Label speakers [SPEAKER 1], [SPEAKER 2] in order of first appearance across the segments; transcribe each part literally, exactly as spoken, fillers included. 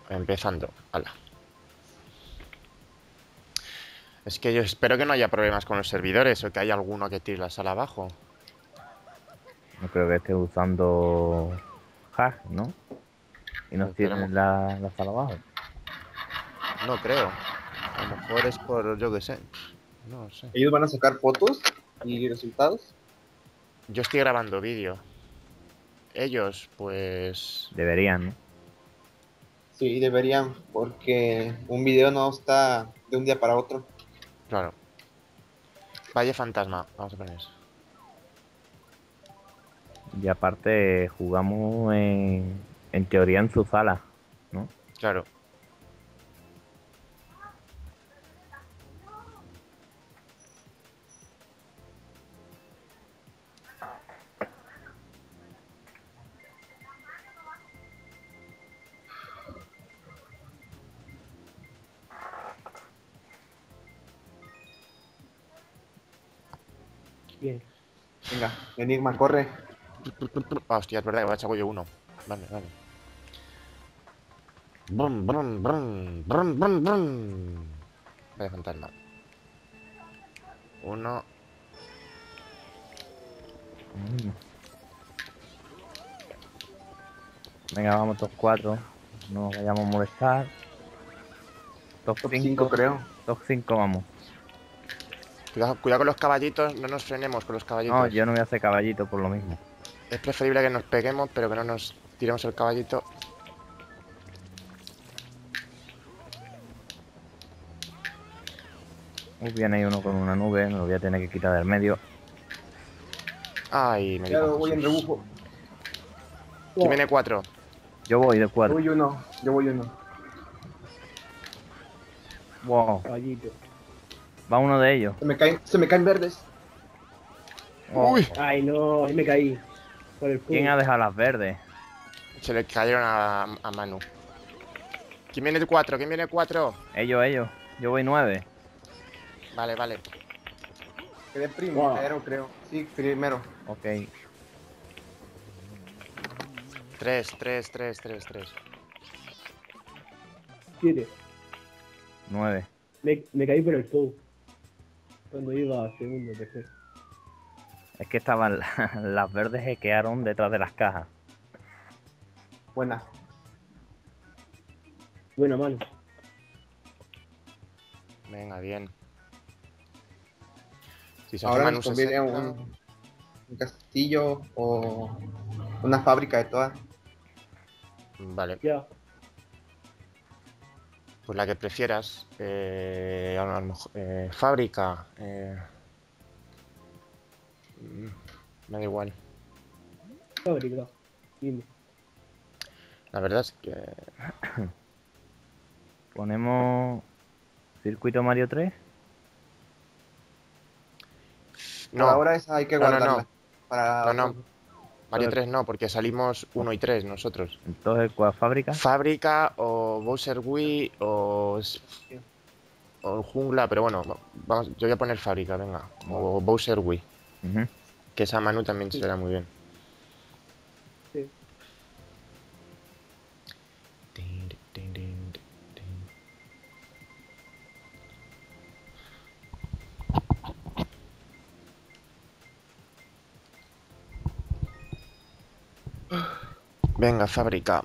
[SPEAKER 1] Empezando. Hala. Es que yo espero que no haya problemas con los servidores o que haya alguno que tire la sala abajo.
[SPEAKER 2] No creo que esté usando hack, ¿no? Y nos
[SPEAKER 1] Esperemos.
[SPEAKER 2] tienen la, la sala abajo.
[SPEAKER 1] No creo. A lo mejor es por, yo qué sé. No sé.
[SPEAKER 3] Ellos van a sacar fotos y resultados.
[SPEAKER 1] Yo estoy grabando vídeo. Ellos, pues...
[SPEAKER 2] Deberían, ¿no?
[SPEAKER 3] Sí, deberían, porque un video no está de un día para otro.
[SPEAKER 1] Claro. Valle Fantasma. Vamos a poner eso.
[SPEAKER 2] Y aparte jugamos en, en teoría en su sala, ¿no?
[SPEAKER 1] Claro.
[SPEAKER 3] Bien. Venga, Enigma, corre.
[SPEAKER 1] Ah, hostia, es verdad que va a echar yo uno. Vale, vale. Brum, brum, brum, brum, brum, brum. Valle Fantasma. Uno.
[SPEAKER 2] Mm. Venga, vamos todos cuatro. No nos vayamos a molestar. Top
[SPEAKER 3] Top cinco,
[SPEAKER 2] cinco.
[SPEAKER 3] creo.
[SPEAKER 2] Top cinco vamos.
[SPEAKER 1] Cuidado, cuidado con los caballitos. No nos frenemos con los
[SPEAKER 2] No,
[SPEAKER 1] caballitos.
[SPEAKER 2] yo no voy a hacer caballito por lo mismo.
[SPEAKER 1] Es preferible que nos peguemos, pero que no nos tiremos el caballito.
[SPEAKER 2] Muy bien, hay uno con una nube, me lo voy a tener que quitar del medio.
[SPEAKER 1] Ay, me
[SPEAKER 3] Ya
[SPEAKER 1] dijo
[SPEAKER 3] lo voy en
[SPEAKER 1] Jesús.
[SPEAKER 3] rebufo.
[SPEAKER 1] ¿Quién viene cuatro?
[SPEAKER 2] Yo voy de
[SPEAKER 3] Yo
[SPEAKER 2] cuatro.
[SPEAKER 3] voy uno, yo voy uno.
[SPEAKER 2] Wow,
[SPEAKER 4] Caballito.
[SPEAKER 2] va uno de ellos.
[SPEAKER 3] Se me caen, se me caen verdes.
[SPEAKER 2] Wow.
[SPEAKER 1] Uy.
[SPEAKER 4] Ay, no, ahí me caí. Por el
[SPEAKER 2] ¿Quién ha
[SPEAKER 4] fuego.
[SPEAKER 2] dejado las verdes?
[SPEAKER 1] Se le cayeron a, a Manu. ¿Quién viene el cuatro? ¿Quién viene cuatro?
[SPEAKER 2] Ellos, ellos. Yo voy nueve.
[SPEAKER 1] Vale, vale.
[SPEAKER 3] Quedé primero, creo. Sí, primero.
[SPEAKER 2] Ok.
[SPEAKER 1] Tres, tres, tres, tres, tres.
[SPEAKER 4] Siete.
[SPEAKER 2] Nueve.
[SPEAKER 4] Me, me caí por el fuego. Cuando iba a segundo, tercero.
[SPEAKER 2] Es que estaban las verdes que quedaron detrás de las cajas.
[SPEAKER 3] Buena.
[SPEAKER 4] Buena mano.
[SPEAKER 1] Venga, bien. Si se hace
[SPEAKER 3] Ahora
[SPEAKER 1] Manu
[SPEAKER 3] nos conviene
[SPEAKER 1] sesenta...
[SPEAKER 3] un, un castillo o una fábrica de todas.
[SPEAKER 1] Vale.
[SPEAKER 4] Ya.
[SPEAKER 1] Pues la que prefieras. Eh, a lo mejor, eh, fábrica. Eh, mm, me da igual.
[SPEAKER 4] Fábrica. Dime.
[SPEAKER 1] La verdad es que...
[SPEAKER 2] Ponemos circuito Mario tres.
[SPEAKER 3] Por
[SPEAKER 1] No,
[SPEAKER 3] ahora esa hay que
[SPEAKER 1] no, no,
[SPEAKER 3] guardarla.
[SPEAKER 1] no.
[SPEAKER 3] Para
[SPEAKER 1] No,
[SPEAKER 3] otro.
[SPEAKER 1] no. Mario tres no, porque salimos uno y tres nosotros.
[SPEAKER 2] Entonces, ¿cuál fábrica?
[SPEAKER 1] Fábrica o Bowser Wii o, o Jungla, pero bueno, vamos, yo voy a poner fábrica, venga. O Bowser Wii,
[SPEAKER 2] Ujú.
[SPEAKER 1] que esa Manu también
[SPEAKER 4] Sí.
[SPEAKER 1] será muy bien.
[SPEAKER 4] Sí.
[SPEAKER 1] Venga, fábrica.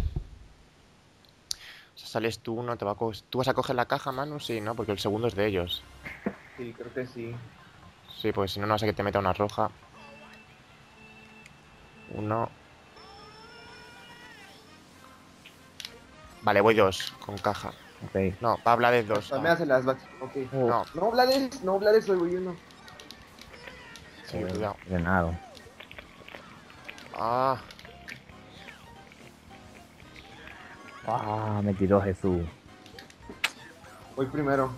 [SPEAKER 1] O sea, sales tú uno, te va a co- ¿Tú vas a coger la caja, Manu? Sí, ¿no? Porque el segundo es de ellos.
[SPEAKER 3] Sí, creo que sí.
[SPEAKER 1] Sí, pues si no, no vas a que te meta una roja. Uno. Vale, voy dos, con caja.
[SPEAKER 2] Ok.
[SPEAKER 1] No, va a hablar de dos.
[SPEAKER 3] También
[SPEAKER 1] Ah,
[SPEAKER 3] hace las bats. Ok.
[SPEAKER 1] no,
[SPEAKER 3] No, Blades, no, Blades, soy uno.
[SPEAKER 1] sí,
[SPEAKER 2] Eh,
[SPEAKER 1] cuidado.
[SPEAKER 2] Venado.
[SPEAKER 1] Ah,
[SPEAKER 2] Ah, me tiró Jesús.
[SPEAKER 3] Voy primero.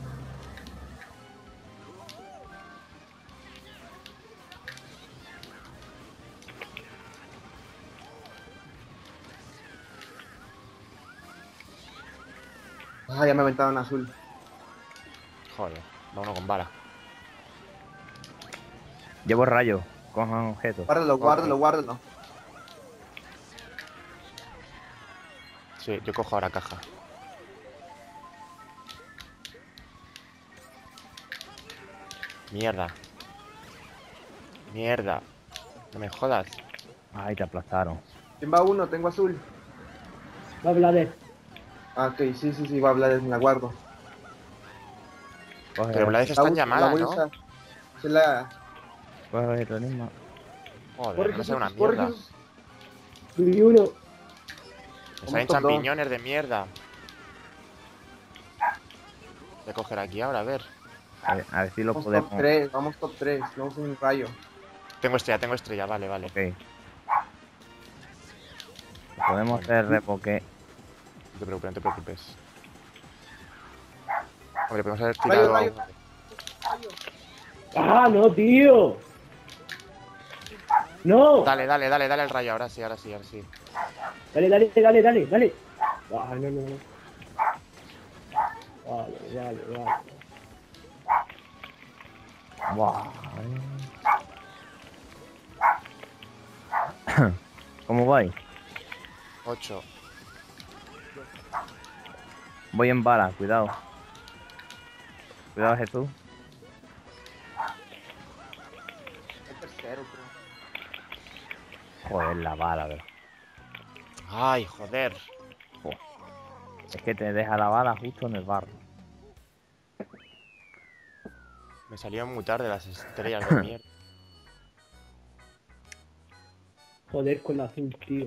[SPEAKER 3] Ah, ya me aventaron azul.
[SPEAKER 1] joder, va uno con bala.
[SPEAKER 2] Llevo rayo. Cojan objetos.
[SPEAKER 3] Guárdalo, guárdalo, guárdalo.
[SPEAKER 1] Sí, yo cojo ahora caja. Mierda. Mierda. No me jodas.
[SPEAKER 2] Ay, te aplastaron.
[SPEAKER 3] ¿Quién va uno? Tengo azul.
[SPEAKER 4] Va a hablar de...
[SPEAKER 3] Ah, ok, sí, sí, sí, va a hablar, me la guardo.
[SPEAKER 2] Coge,
[SPEAKER 1] Pero Blades
[SPEAKER 3] La,
[SPEAKER 1] está en
[SPEAKER 3] uso, la
[SPEAKER 1] llamada,
[SPEAKER 3] voy a
[SPEAKER 1] ¿no?
[SPEAKER 3] usar. Se la...
[SPEAKER 2] coge el mismo.
[SPEAKER 1] Joder,
[SPEAKER 3] Corre,
[SPEAKER 1] no me sale
[SPEAKER 3] Jesús,
[SPEAKER 1] una
[SPEAKER 3] corre,
[SPEAKER 1] mierda.
[SPEAKER 3] Jesús.
[SPEAKER 4] Y uno.
[SPEAKER 1] Me salen
[SPEAKER 3] top dos.
[SPEAKER 1] champiñones de mierda. Voy a coger aquí ahora, a ver.
[SPEAKER 2] A ver, a ver si lo
[SPEAKER 3] Vamos
[SPEAKER 2] podemos.
[SPEAKER 3] top tres, vamos top tres, no uso un rayo.
[SPEAKER 1] Tengo estrella, tengo estrella, vale, vale.
[SPEAKER 2] Ok. Lo podemos hacer repoque.
[SPEAKER 1] No te preocupes, no te preocupes. Hombre, podemos haber
[SPEAKER 3] Rayo,
[SPEAKER 1] tirado a
[SPEAKER 3] rayo.
[SPEAKER 1] uno.
[SPEAKER 4] ¡Ah, no, tío! ¡No!
[SPEAKER 1] Dale, dale, dale, dale el rayo, ahora sí, ahora sí, ahora sí.
[SPEAKER 4] Dale, dale, dale, dale, dale. Ah, no, no, no. Vale, vale, vale.
[SPEAKER 2] Buah. ¿Cómo vais?
[SPEAKER 1] ocho.
[SPEAKER 2] Voy en bala, cuidado. Cuidado, Jesús.
[SPEAKER 3] El tercero, creo.
[SPEAKER 2] Joder, la bala, bro.
[SPEAKER 1] Ay, joder.
[SPEAKER 2] Joder. Es que te deja la bala justo en el barro.
[SPEAKER 1] Me salieron muy tarde las estrellas de mierda.
[SPEAKER 4] Joder con la azul, tío.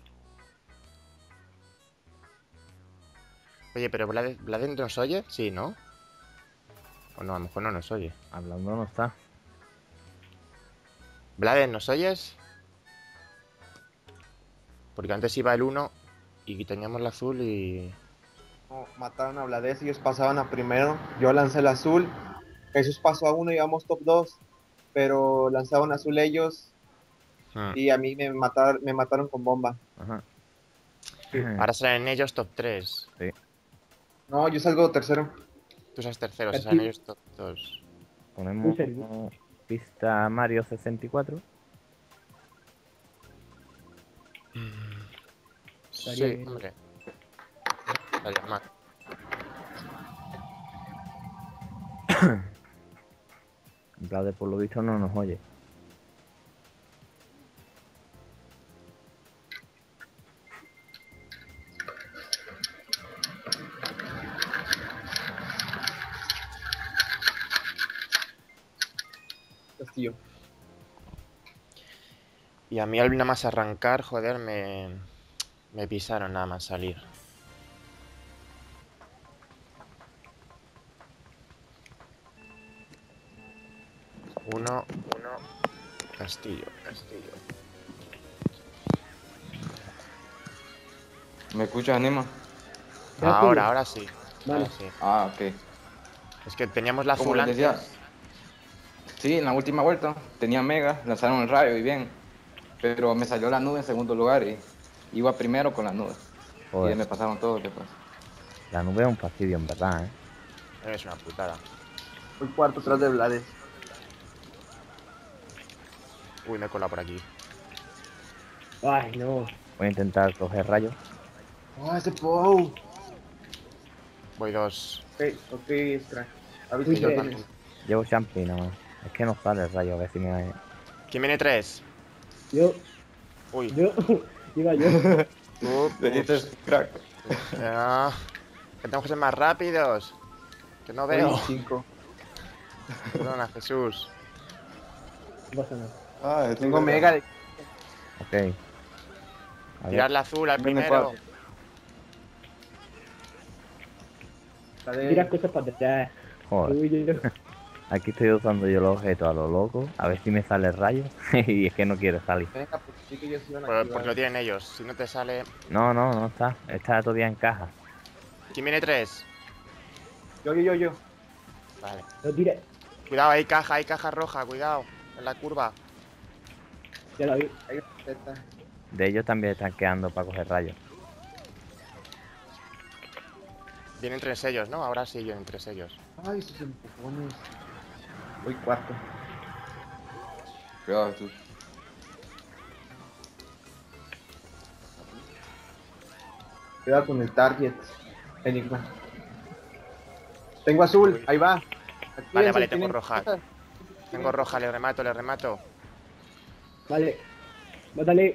[SPEAKER 1] Oye, pero Blade, ¿Blade nos oye? Sí, ¿no? O no, a lo mejor no nos oye.
[SPEAKER 2] Hablando no está.
[SPEAKER 1] Blade, ¿nos oyes? Porque antes iba el uno y teníamos el azul y...
[SPEAKER 3] No, mataron a Blades, ellos pasaban a primero. Yo lancé el azul. Jesús pasó a uno y íbamos top dos. Pero lanzaban azul ellos
[SPEAKER 1] Hmm.
[SPEAKER 3] y a mí me mataron, me mataron con bomba.
[SPEAKER 2] Ajá.
[SPEAKER 1] Ahora salen ellos top tres.
[SPEAKER 2] Sí.
[SPEAKER 3] No, yo salgo tercero.
[SPEAKER 1] Tú seas tercero,
[SPEAKER 4] Aquí.
[SPEAKER 1] si salen ellos top dos.
[SPEAKER 2] Ponemos
[SPEAKER 4] Un servidor.
[SPEAKER 2] pista Mario sesenta y cuatro.
[SPEAKER 4] Estaría
[SPEAKER 1] Sí,
[SPEAKER 4] bien.
[SPEAKER 1] hombre. Estaría mal.
[SPEAKER 2] Blade por lo visto no nos oye.
[SPEAKER 3] Castillo.
[SPEAKER 1] Y a mí al nada más arrancar, joder, me... Me pisaron nada más salir. Uno, uno... Castillo, castillo.
[SPEAKER 5] ¿Me escuchas, Anima?
[SPEAKER 4] Ya,
[SPEAKER 1] Ahora,
[SPEAKER 4] tío.
[SPEAKER 1] ahora sí.
[SPEAKER 4] Vale.
[SPEAKER 1] Ahora sí.
[SPEAKER 5] Ah, ok.
[SPEAKER 1] Es que teníamos la
[SPEAKER 5] Como
[SPEAKER 1] azul
[SPEAKER 5] les decía,
[SPEAKER 1] antes.
[SPEAKER 5] sí, en la última vuelta tenía Mega, lanzaron el rayo y bien, pero me salió la nube en segundo lugar y iba primero con la nube. Y
[SPEAKER 2] Joder,
[SPEAKER 5] ya me pasaron todos después.
[SPEAKER 2] la nube es un fastidio en verdad, ¿eh?
[SPEAKER 1] Es una putada.
[SPEAKER 3] Voy cuarto atrás de Blades.
[SPEAKER 1] Uy, me he colado por aquí.
[SPEAKER 4] Ay, no.
[SPEAKER 2] Voy a intentar coger rayos.
[SPEAKER 3] ¡Ah, ese Pou!
[SPEAKER 1] Voy dos.
[SPEAKER 3] Ok, ok, extra. A ver
[SPEAKER 4] Uy,
[SPEAKER 3] si
[SPEAKER 1] Yo
[SPEAKER 3] yo
[SPEAKER 4] tres.
[SPEAKER 1] también.
[SPEAKER 2] Llevo champi nada más. Es que no sale el rayo, a ver si me...
[SPEAKER 1] ¿Quién viene tres?
[SPEAKER 4] Yo,
[SPEAKER 1] Uy.
[SPEAKER 4] yo, iba yo.
[SPEAKER 1] Up,
[SPEAKER 5] Benito
[SPEAKER 1] ups.
[SPEAKER 5] es crack.
[SPEAKER 1] Ah, que tenemos que ser más rápidos. Que no veo.
[SPEAKER 3] Voy cinco.
[SPEAKER 1] Perdona, Jesús.
[SPEAKER 4] No pasa nada.
[SPEAKER 5] Ah,
[SPEAKER 3] Tengo Mega de...
[SPEAKER 2] Ok. A ver,
[SPEAKER 1] Tirar la azul al
[SPEAKER 5] Viene
[SPEAKER 1] primero.
[SPEAKER 5] cuatro.
[SPEAKER 3] Blades.
[SPEAKER 4] Tira cosas para atrás.
[SPEAKER 2] joder.
[SPEAKER 4] Uy, yo.
[SPEAKER 2] Aquí estoy usando yo los objetos a lo loco. A ver si me sale el rayo. Y es que no quiere salir.
[SPEAKER 3] Venga, pues sí que ellos iban a
[SPEAKER 1] Por-
[SPEAKER 3] activar.
[SPEAKER 1] Porque lo tienen ellos. Si no te sale.
[SPEAKER 2] No, no, no está. Está todavía en caja.
[SPEAKER 1] ¿Quién viene tres?
[SPEAKER 3] Yo, yo, yo, yo.
[SPEAKER 1] Vale.
[SPEAKER 4] No tire.
[SPEAKER 1] Cuidado, hay caja, hay caja roja, cuidado. En la curva.
[SPEAKER 4] Ya la vi.
[SPEAKER 3] Ahí está.
[SPEAKER 2] De ellos también están quedando para coger rayos.
[SPEAKER 1] Vienen tres ellos, ¿no? Ahora sí vienen tres ellos.
[SPEAKER 3] Ay, esos empujones. Voy cuarto.
[SPEAKER 5] Cuidado tú.
[SPEAKER 3] Cuidado con el target. Enigma. Tengo azul, ahí va. Actívense,
[SPEAKER 1] Vale, vale, tengo
[SPEAKER 3] tienen
[SPEAKER 1] roja.
[SPEAKER 3] cosas.
[SPEAKER 1] Tengo roja, le remato, le remato.
[SPEAKER 4] Vale. Mátale.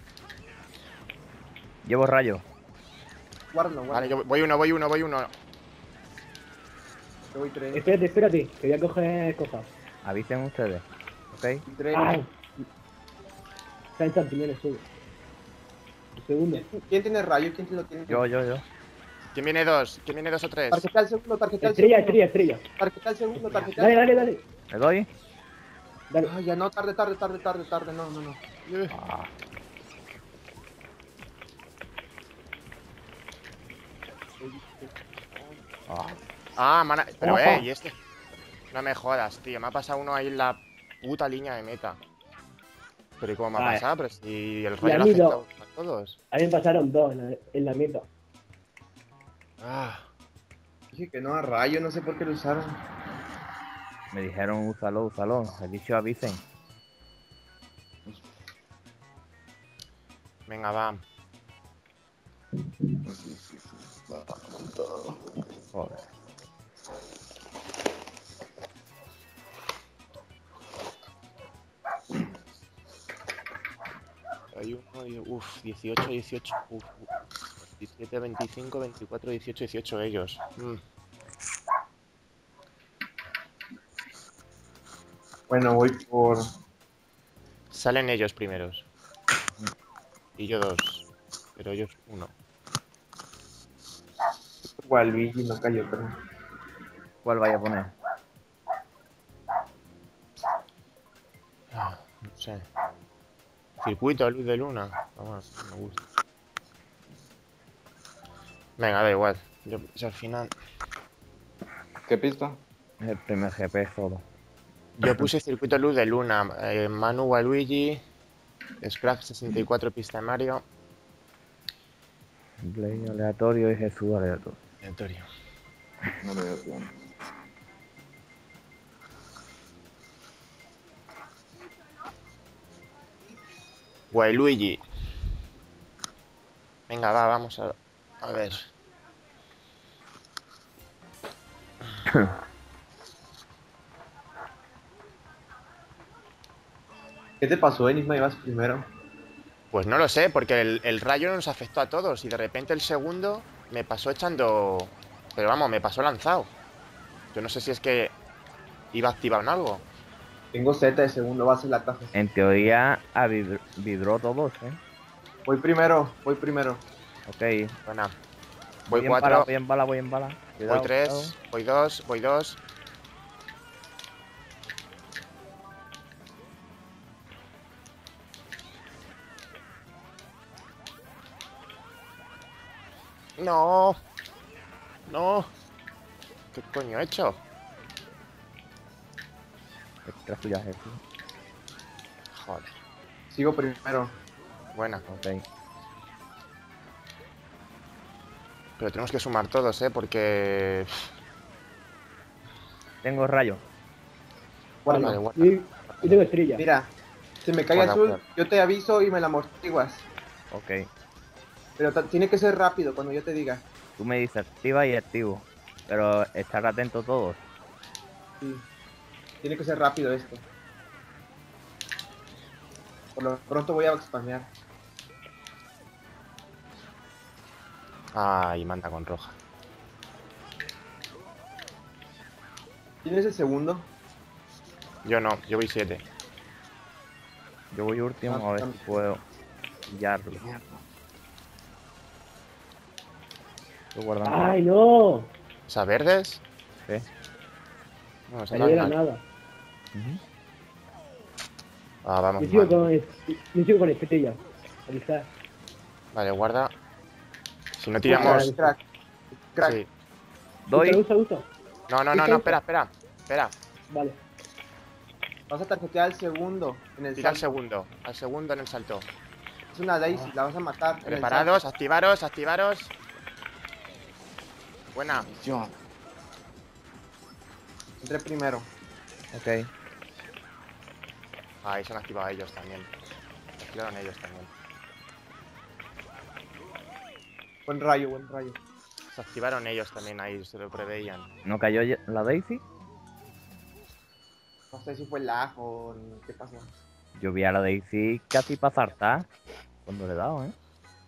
[SPEAKER 2] Llevo rayo.
[SPEAKER 3] Guárdalo,
[SPEAKER 1] Vale,
[SPEAKER 3] guárdalo.
[SPEAKER 1] yo voy uno, voy uno, voy uno.
[SPEAKER 3] Yo voy tres.
[SPEAKER 4] Espérate, espérate. Que voy a coger cosas.
[SPEAKER 2] Avisen ustedes. ¿Ok?
[SPEAKER 3] Voy tres.
[SPEAKER 4] ¡Ay! Está en champiñones solo. El segundo.
[SPEAKER 3] ¿Quién tiene rayo? ¿Quién lo tiene?
[SPEAKER 2] Yo, yo, yo.
[SPEAKER 1] ¿Quién viene dos? ¿Quién viene dos o tres?
[SPEAKER 3] Tarjeta al segundo, tarjeta al
[SPEAKER 4] Estrella,
[SPEAKER 3] segundo.
[SPEAKER 4] estrella, estrella.
[SPEAKER 3] Tarjeta al segundo, tarjeta
[SPEAKER 4] Dale,
[SPEAKER 3] al
[SPEAKER 4] dale, dale.
[SPEAKER 2] ¿Le doy?
[SPEAKER 4] Dale.
[SPEAKER 3] Ay, ya no, tarde, tarde, tarde, tarde, tarde. No, no, no.
[SPEAKER 2] Ah, ah.
[SPEAKER 1] Ah, mana... Pero,
[SPEAKER 4] Ojo.
[SPEAKER 1] eh, y este... No me jodas, tío. Me ha pasado uno ahí en la puta línea de meta. Pero ¿y cómo me ha
[SPEAKER 4] Vale.
[SPEAKER 1] pasado? Pero si el
[SPEAKER 4] Y
[SPEAKER 1] rayo
[SPEAKER 4] a
[SPEAKER 1] lo ha
[SPEAKER 4] mí
[SPEAKER 1] afectado
[SPEAKER 4] no.
[SPEAKER 1] a todos.
[SPEAKER 4] A mí me pasaron dos en la, en la meta.
[SPEAKER 1] Ah,
[SPEAKER 3] Dije que no a rayo, no sé por qué lo usaron.
[SPEAKER 2] Me dijeron úsalo, úsalo. He dicho avisen.
[SPEAKER 1] venga, va.
[SPEAKER 2] Joder.
[SPEAKER 1] Hay uno y... Uf, dieciocho, dieciocho. Uf, uf. diecisiete, veinticinco, veinticuatro, dieciocho, dieciocho ellos. Mm.
[SPEAKER 3] Bueno, voy por.
[SPEAKER 1] Salen ellos primeros. Y yo dos. Pero ellos uno.
[SPEAKER 3] Waluigi, no cayó, pero.
[SPEAKER 2] ¿Cuál vaya a poner?
[SPEAKER 1] Ah, no sé. Circuito, luz de luna. Vamos, me gusta. Venga, da igual. Yo, si al final.
[SPEAKER 5] ¿Qué pista?
[SPEAKER 2] Es el primer G P solo.
[SPEAKER 1] Yo puse circuito luz de luna. Eh, Manu Waluigi. Scrap sesenta y cuatro pista de Mario.
[SPEAKER 2] Play aleatorio y Jesús aleatorio.
[SPEAKER 1] Aleatorio.
[SPEAKER 5] No le veo bien.
[SPEAKER 1] Waluigi. Venga, va, vamos a, a ver.
[SPEAKER 3] ¿Qué te pasó, Enigma? Ibas primero.
[SPEAKER 1] Pues no lo sé, porque el, el rayo no nos afectó a todos y de repente el segundo me pasó echando... Pero vamos, me pasó lanzado. Yo no sé si es que iba activado en algo.
[SPEAKER 3] Tengo Z de segundo, va a ser la caja.
[SPEAKER 2] En teoría a vibr- vibró todos, ¿eh?
[SPEAKER 3] Voy primero, voy primero.
[SPEAKER 2] Ok.
[SPEAKER 1] Buena.
[SPEAKER 2] Voy,
[SPEAKER 1] Voy
[SPEAKER 2] en bala,
[SPEAKER 1] cuatro,
[SPEAKER 2] voy en bala, voy en bala. Cuidado,
[SPEAKER 1] voy tres, voy dos, voy dos. No. No. ¿Qué coño he hecho?
[SPEAKER 2] cuidado. Extra suya, Jesús.
[SPEAKER 1] Joder.
[SPEAKER 3] Sigo primero.
[SPEAKER 1] Buena.
[SPEAKER 2] Ok.
[SPEAKER 1] Pero tenemos que sumar todos, ¿eh? Porque...
[SPEAKER 2] Tengo rayo.
[SPEAKER 3] Guarda.
[SPEAKER 1] Vale, guarda.
[SPEAKER 4] Y, y tengo estrella.
[SPEAKER 3] Mira, si me cae
[SPEAKER 1] Guarda,
[SPEAKER 3] azul,
[SPEAKER 1] guarda.
[SPEAKER 3] yo te aviso y me la amortiguas.
[SPEAKER 2] Ok.
[SPEAKER 3] Pero ta- tiene que ser rápido cuando yo te diga.
[SPEAKER 2] Tú me dices activa y activo. Pero estar atentos todos.
[SPEAKER 3] Sí. Tiene que ser rápido esto. Por lo pronto voy a spamear.
[SPEAKER 1] Ay, manda con roja.
[SPEAKER 3] ¿Quién es el segundo?
[SPEAKER 1] Yo no, yo voy siete.
[SPEAKER 2] Yo voy último
[SPEAKER 3] Ah,
[SPEAKER 2] a ver si
[SPEAKER 3] también.
[SPEAKER 2] puedo pillarlo. Estoy guardando.
[SPEAKER 4] ¡Ay, no!
[SPEAKER 1] ¿Esas verdes?
[SPEAKER 2] Sí.
[SPEAKER 1] No, esas
[SPEAKER 4] Ahí no era
[SPEAKER 1] naranjas.
[SPEAKER 4] nada.
[SPEAKER 2] Ujú.
[SPEAKER 1] Ah, vamos
[SPEAKER 4] Yo sigo
[SPEAKER 1] mal.
[SPEAKER 4] con, yo sigo con estrella. Avisar.
[SPEAKER 1] Vale, guarda. Si no tiramos...
[SPEAKER 3] Crack. Crack.
[SPEAKER 1] Sí.
[SPEAKER 2] Doy.
[SPEAKER 4] Usa, usa, usa.
[SPEAKER 1] No, no, no, no, espera, espera. Espera.
[SPEAKER 4] Vale.
[SPEAKER 3] Vas a tarjetear al segundo. En el
[SPEAKER 1] Tira al
[SPEAKER 3] salto.
[SPEAKER 1] segundo. Al segundo en el salto.
[SPEAKER 3] Es una Daisy, la vas a matar. en el
[SPEAKER 1] Preparados, activaros, activaros. Buena.
[SPEAKER 5] Misión.
[SPEAKER 3] salto. Entré primero.
[SPEAKER 2] Ok.
[SPEAKER 1] Ahí se han activado ellos también. Se activaron ellos también.
[SPEAKER 3] Buen rayo, buen rayo.
[SPEAKER 1] Se activaron ellos también ahí, se lo preveían.
[SPEAKER 2] ¿No cayó ya- la Daisy?
[SPEAKER 3] No sé si fue lag o qué pasó.
[SPEAKER 2] Yo vi a la Daisy casi para saltar cuando le he dado, ¿eh?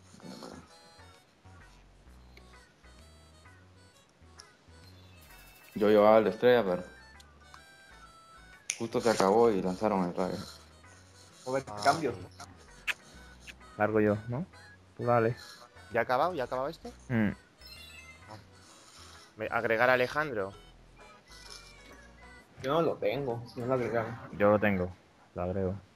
[SPEAKER 5] Yo llevaba la estrella, pero justo se acabó y lanzaron el rayo.
[SPEAKER 3] A ver,
[SPEAKER 1] Ah.
[SPEAKER 3] cambios.
[SPEAKER 2] Largo yo, ¿no? Tú dale.
[SPEAKER 1] ¿Ya ha acabado? ¿Ya ha acabado esto?
[SPEAKER 2] Mm,
[SPEAKER 1] Me- Agregar a Alejandro.
[SPEAKER 3] Yo no lo tengo, si no lo agregaron.
[SPEAKER 2] yo lo tengo. Lo agrego.